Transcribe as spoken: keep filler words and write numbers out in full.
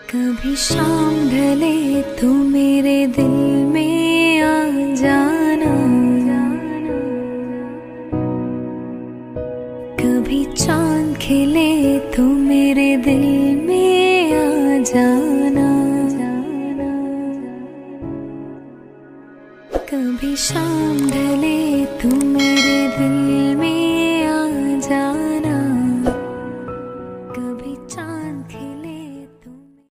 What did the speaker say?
कभी शाम ढले तो मेरे दिल में आ जाना, कभी चांद खिले तो मेरे दिल में आ जाना, कभी शाम